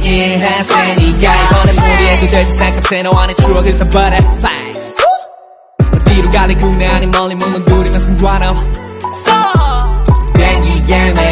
일했으니까 이번엔 무리해도 될지 생각해 너와 내 추억을 써 butterflies 어디로 갈래 국내 아닌 멀리 묵묵 누리며 승관함 비행기에 내